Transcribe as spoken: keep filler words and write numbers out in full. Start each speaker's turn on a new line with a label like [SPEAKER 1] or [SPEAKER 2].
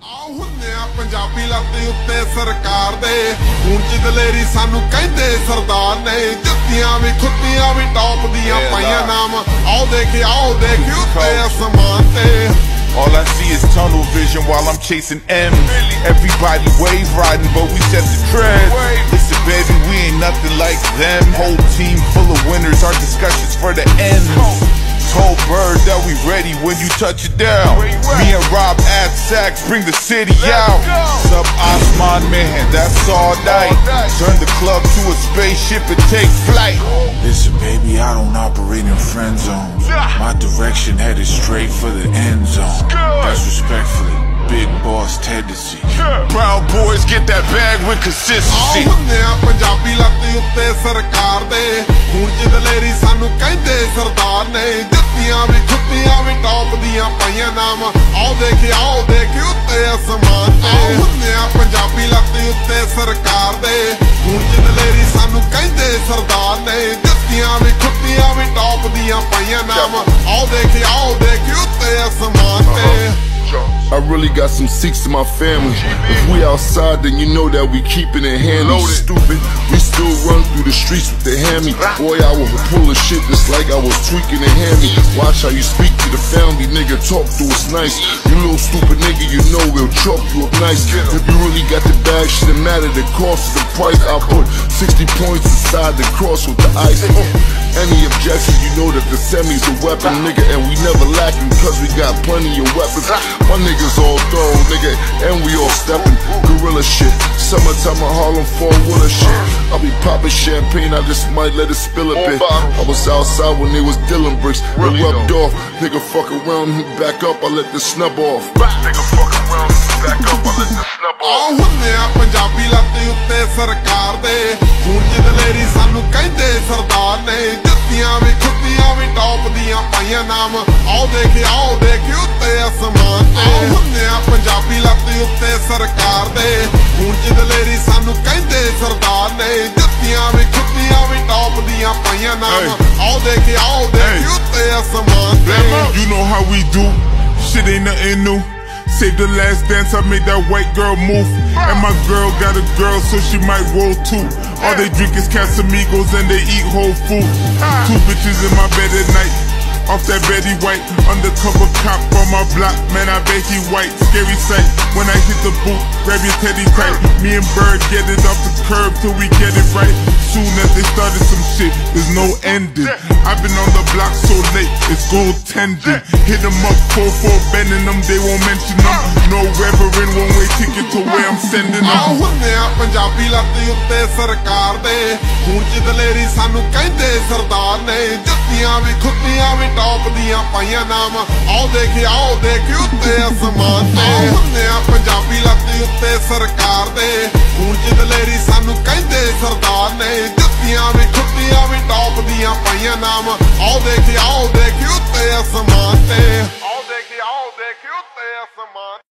[SPEAKER 1] ਆਉ ਹੁੰਨੇ ਆ ਪੰਜਾਬੀ ਲੱਤੇ ਉੱਤੇ ਸਰਕਾਰ ਦੇ ਹੁਣ ਚ ਦਲੇਰੀ ਸਾਨੂੰ ਕਹਿੰਦੇ ਸਰਦਾਰ ਨੇ ਜੁੱਤੀਆਂ ਵੀ ਖੁੱਤੀਆਂ ਵੀ ਟੌਪ ਦੀਆਂ ਪਾਈਆਂ ਨਾਮ ਆਓ ਦੇਖ ਆਓ ਦੇਖ ਉੱਤੇ ਅਸਮਾਨ ਤੇ
[SPEAKER 2] All I see is tunnel vision while I'm chasing M. Everybody wave riding, but we set the trend. Listen, baby, we ain't nothing like them. Whole team full of winners, our discussions for the end. Told Bird that we ready when you touch it down. Me and Rob add sacks, bring the city out. Sub Osman, man, that's all night. Turn the club to a spaceship and take flight.
[SPEAKER 3] Listen, baby, I don't operate in friend zones. My direction headed straight for the end zone. That's respectfully big boss tendency.
[SPEAKER 2] Proud boys get that bag with consistency.
[SPEAKER 1] ਆਉ ਹੁੰਨੇ ਆ ਪੰਜਾਬੀ ਲੱਤੇ ਉੱਤੇ ਸਰਕਾਰ ਦੇ ਹੁਣ ਚ ਦਲੇਰੀ ਸਾਨੂੰ ਕਹਿੰਦੇ ਸਰਦਾਰ ਨੇ ਜੁੱਤੀਆਂ ਵੀ ਖੁੱਤੀਆਂ ਵੀ ਟੌਪ ਦੀਆਂ ਪਾਈਆਂ ਨਾਮ ਆਓ ਦੇਖ ਆਓ ਦੇਖ ਉੱਤੇ ਅਸਮਾਨ ਤੇ ਆਉ ਹੁੰਨੇ ਆ ਪੰਜਾਬੀ ਲੱਤੇ ਉੱਤੇ ਸਰਕਾਰ ਦੇ ਹੁਣ ਚ ਦਲੇਰੀ ਸਾਨੂੰ ਕਹਿੰਦੇ ਸਰਦਾਰ ਨੇ ਜੁੱਤੀਆਂ ਵੀ ਖੁੱਤੀਆਂ ਵੀ ਟੌਪ ਦੀਆਂ ਪਾਈਆਂ ਨਾਮ ਆਓ ਦੇਖ ਆਓ ਦੇਖ ਉੱਤੇ ਅਸਮਾਨ ਤੇ
[SPEAKER 4] I really got some Sikhs in my family. If we outside, then you know that we keeping it handy. Stupid, we still run through the streets with the hammy. Boy, I was pulling shit just like I was tweaking a hammy. Watch how you speak to the family, nigga. Talk to us nice. You little stupid nigga, you know we'll chalk you up nice. If you really got the bag, shouldn't matter the cost of the price. I put sixty points inside the cross with the ice. Any objection, you know that the semi's a weapon, nigga, and we never lacking cause we got plenty of weapons. My niggas all thorough, nigga, and we all steppin'. Gorilla shit, summertime in Harlem, fall winter shit. I be poppin' champagne, I just might let it spill a bit. I was outside when they was dealing bricks, they rubbed off. Nigga fuck around, back up, I let the snub off. Nigga fuck around, back up, I let the snub off.
[SPEAKER 1] ਆਉ ਹੁੰਨੇ ਆ ਪੰਜਾਬੀ ਲੱਤੇ ਉੱਤੇ ਸਰਕਾਰ ਦੇ ਹੁਣ ਚ ਦਲੇਰੀ ਸਾਨੂੰ ਕਹਿੰਦੇ ਸਰਦਾਰ ਨੇ ਜੁੱਤੀਆਂ ਵੀ ਖੁੱਤੀਆਂ ਵੀ ਟੌਪ ਦੀਆਂ ਪਾਈਆਂ ਨਾਮ ਆਓ ਦੇਖ ਆਓ ਦੇਖ ਉੱਤੇ ਅਸਮਾਨ ਤੇ ਆਉ ਹੁੰਨੇ ਆ ਪੰਜਾਬੀ ਲੱਤੇ ਉੱਤੇ ਸਰਕਾਰ ਦੇ ਹੁਣ ਚ ਦਲੇਰੀ ਸਾਨੂੰ ਕਹਿੰਦੇ ਸਰਦਾਰ ਨੇ ਜੁੱਤੀਆਂ ਵੀ ਖੁੱਤੀਆਂ ਵੀ ਟੌਪ ਦੀਆਂ ਪਾਈਆਂ ਨਾਮ ਆਓ ਦੇਖ ਆਓ ਦੇਖ ਉੱਤੇ ਅਸਮਾਨ ਤੇ
[SPEAKER 2] You know how we do, shit ain't nothing new. Save the last dance, I made that white girl move. And my girl got a girl, so she might roll too. All they drink is Casamigos and they eat whole food. Two bitches in my bed at night, off that Betty White. Undercover cop on my block, man, I bet he white. Scary sight, when I hit the boot, grab your teddy tight. Me and Bird get it off the curb till we get it right. Soon as they started some shit, there's no ending. I've been on the block so late, it's goaltending. Hit them up, four four bending them, they won't mention them. No reverend, one way ticket to where I'm sending them.
[SPEAKER 1] ਆਉ ਹੁੰਨੇ ਆ ਪੰਜਾਬੀ ਲੱਤੇ ਉੱਤੇ ਸਰਕਾਰ ਦੇ ਹੁਣ ਚ ਦਲੇਰੀ ਸਾਨੂੰ ਕਹਿੰਦੇ ਸਰਦਾਰ ਨੇ ਜੁੱਤੀਆਂ ਵੀ ਖੁੱਤੀਆਂ ਵੀ ਟੌਪ ਦੀਆਂ ਪਾਈਆਂ ਨਾਮ ਆਓ ਦੇਖ ਆਓ ਦੇਖ ਉੱਤੇ ਅਸਮਾਨ ਤੇ ਆਉ ਹੁੰਨੇ ਆ ਪੰਜਾਬੀ ਲੱਤੇ ਉੱਤੇ ਸਰਕਾਰ ਦੇ ਹੁਣ ਚ ਦਲੇਰੀ ਸਾਨੂੰ ਕਹਿੰਦੇ ਸਰਦਾਰ ਨੇ ਜੁੱਤੀਆਂ ਵੀ ਖੁੱਤੀਆਂ ਵੀ ਟੌਪ ਦੀਆਂ ਪਾਈਆਂ ਨਾਮ ਆਓ ਦੇਖ ਆਓ ਦੇਖ ਉੱਤੇ ਅਸਮਾਨ ਤੇ ਆਓ ਦੇਖ ਆਓ ਦੇਖ ਉੱਤੇ ਅਸਮਾਨ